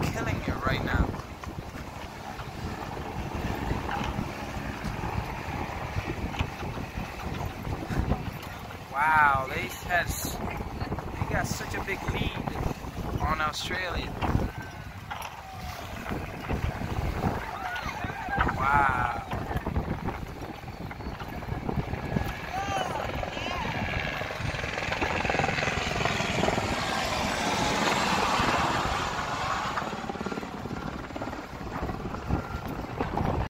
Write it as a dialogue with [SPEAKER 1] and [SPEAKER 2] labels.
[SPEAKER 1] killing it right now. Wow, they got such a big lead on Australia. Wow.